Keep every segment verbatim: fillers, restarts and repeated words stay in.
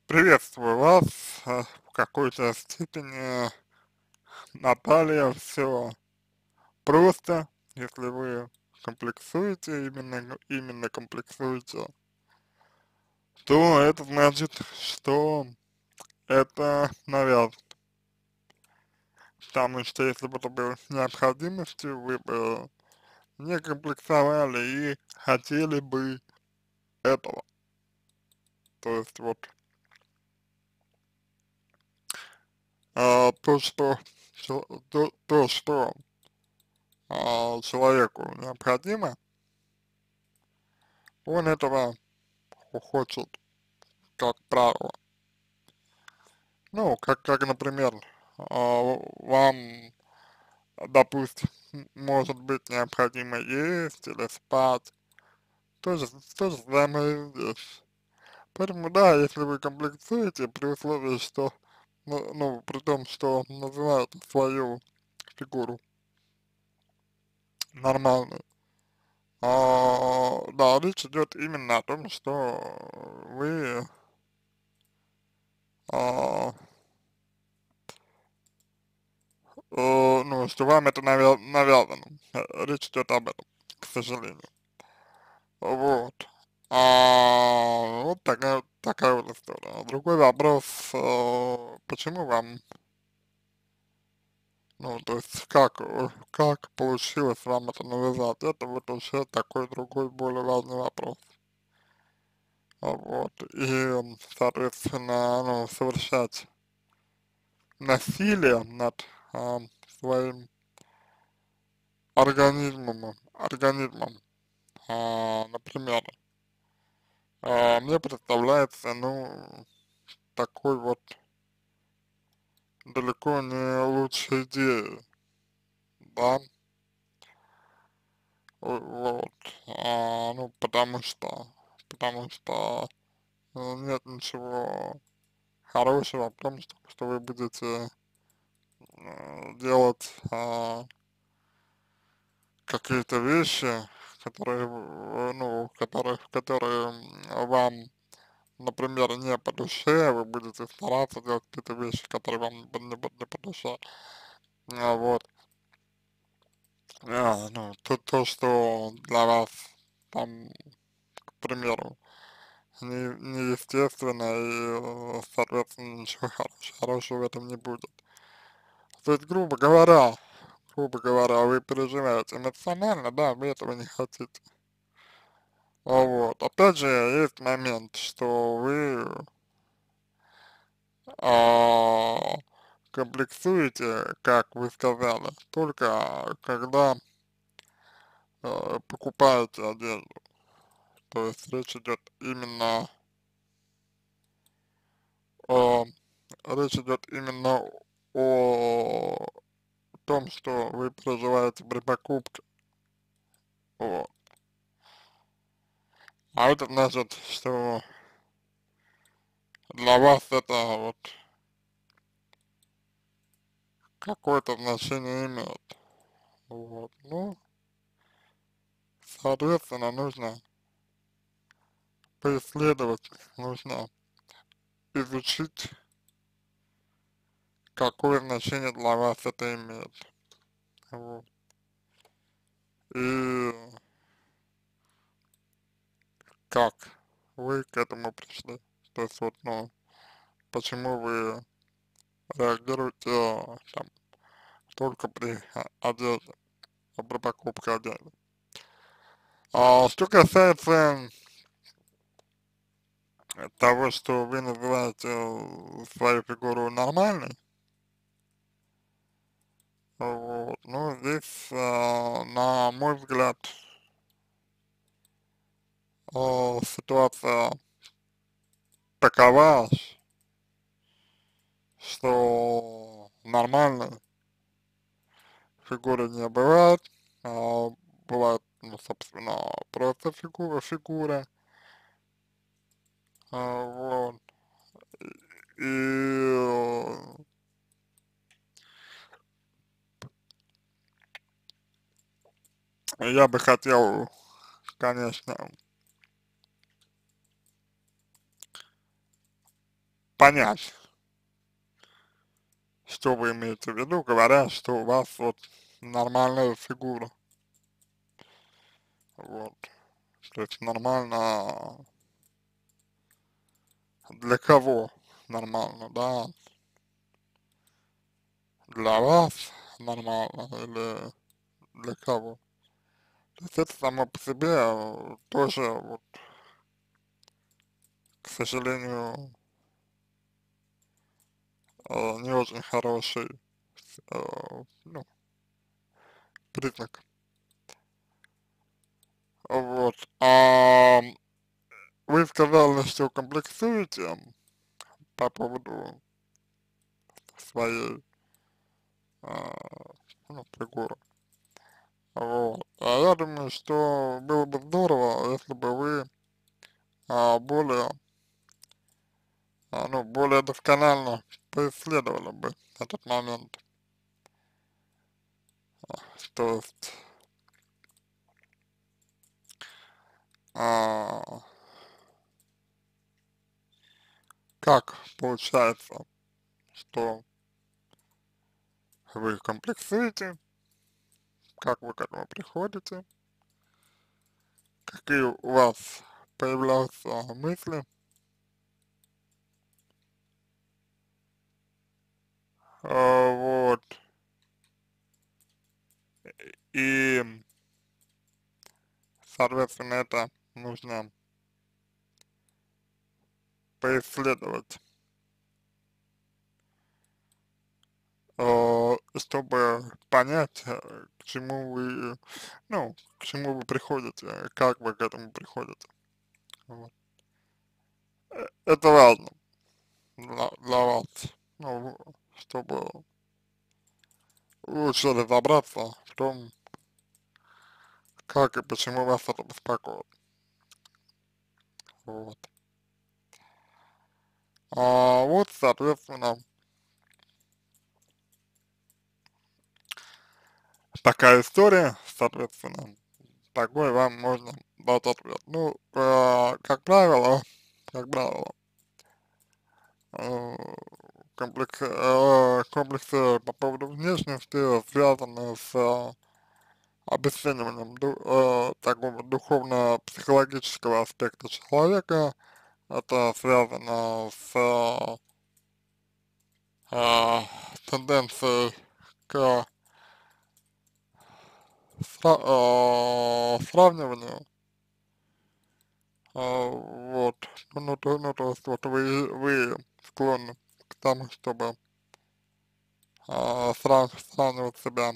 Приветствую вас. Э, В какой-то степени, Наталья, все просто, если вы комплексуете, именно, именно комплексуете, то это значит, что это навязано. Потому что если бы это было необходимостью, вы бы не комплексовали и хотели бы этого. То есть вот а, то, что, чел- то, то, что а, человеку необходимо, он этого хочет, как правило. Ну, как, как, например, а, вам, допустим, м- может быть необходимо есть или спать, то же, то же самое и здесь. Поэтому, да, если вы комплексуете, при условии, что, ну, ну, при том, что называете свою фигуру нормальной, а, да, речь идет именно о том, что вы, а, э, ну, что вам это навя навязано. Э, Речь идет об этом, к сожалению. Вот. А, вот такая, такая вот история. Другой вопрос, э, почему вам, ну, то есть, как, э, как получилось вам это навязать? Это вот уже такой другой, более важный вопрос. А Вот. И, соответственно, ну, совершать насилие над а, своим организмом, организмом, а, например, а, мне представляется, ну, такой вот далеко не лучшей идеей, да, О- вот, а, ну, потому что, потому что э, нет ничего хорошего в том, что, что вы будете э, делать а, какие-то вещи, которые, э, ну, которые, которые м, вам, например, не по душе, вы будете стараться делать какие-то вещи, которые вам не, по- не, по не по душе, а, вот. А, ну, то, то, что для вас там, к примеру, не, неестественно и, э, соответственно, ничего хорош, хорошего в этом не будет. То есть, грубо говоря, грубо говоря, вы переживаете эмоционально, да, вы этого не хотите. А Вот. Опять же, есть момент, что вы а, комплексуете, как вы сказали, только когда э, покупаете одежду. То есть речь идет именно о, речь идет именно о том, что вы проживаете при покупке. Вот. А это значит, что для вас это вот какое-то значение имеет. Вот. Ну, соответственно, нужно поисследовать, нужно изучить, какое значение для вас это имеет. Вот. И как вы к этому пришли. То есть вот, ну, почему вы реагируете э, там только при а, одежде, а при покупке одежды. А что касается того, что вы называете э, свою фигуру нормальной, вот, ну, здесь, э, на мой взгляд, э, ситуация такова, что нормальной фигуры не бывает, а бывает, ну, собственно, просто фигура, фигура, а, вот, и э, я бы хотел, конечно, понять, что вы имеете в виду, говоря, что у вас вот нормальная фигура. Вот. То есть нормально для кого нормально, да? Для вас нормально или для кого? То есть это само по себе э, тоже, вот, к сожалению, э, не очень хороший, э, ну, признак. Вот. А вы сказали, что комплексуете по поводу своей, а, ну, фигуры. Вот. А я думаю, что было бы здорово, если бы вы а, более, а, ну, более досконально поисследовали бы этот момент. То есть, а, как получается, что вы комплексуете, как вы к этому приходите, какие у вас появляются мысли, а, вот, и, соответственно, это нужно поисследовать, э, чтобы понять, э, к чему вы, ну, к чему вы приходите, как вы к этому приходите. Вот. Э, Это важно для, для вас, ну, чтобы лучше разобраться в том, как и почему вас это беспокоит. Вот. А вот, соответственно, такая история, соответственно, такой вам можно дать ответ. Ну, э, как правило, как правило, э, комплекс, э, комплексы по поводу внешности связаны с э, обесцениванием ду, э, такого духовно-психологического аспекта человека. Это связано с э, тенденцией к сра- э, сравниванию. А, вот, ну, ну, то, ну, то есть вот вы, вы склонны к тому, чтобы а, срав- сравнивать себя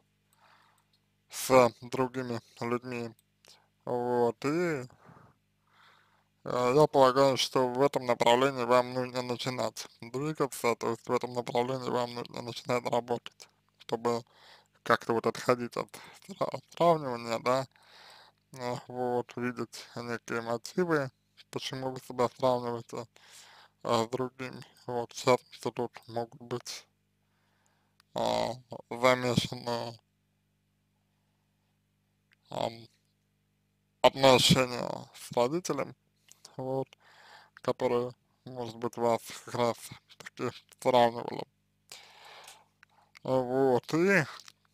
с другими людьми, вот, и э, я полагаю, что в этом направлении вам нужно начинать двигаться, то есть в этом направлении вам нужно начинать работать, чтобы как-то вот отходить от сра- сравнивания, да, э, вот, видеть некие мотивы, почему вы себя сравниваете а, с другими, вот, в частности, тут могут быть а, замешаны ам, отношения с родителем, вот, которые, может быть, вас как раз таки сравнивали. Вот, и,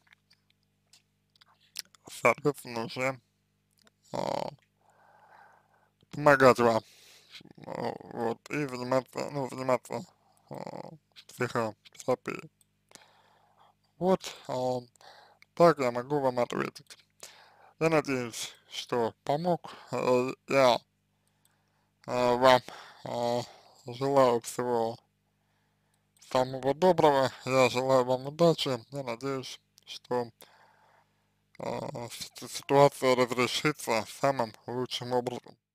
соответственно, уже а, помогать вам, а, вот, и заниматься, ну, заниматься а, психотерапией. Вот, а, так я могу вам ответить. Я надеюсь, что помог. Э, Я э, вам э, желаю всего самого доброго. Я желаю вам удачи. Я надеюсь, что э, ситуация разрешится самым лучшим образом.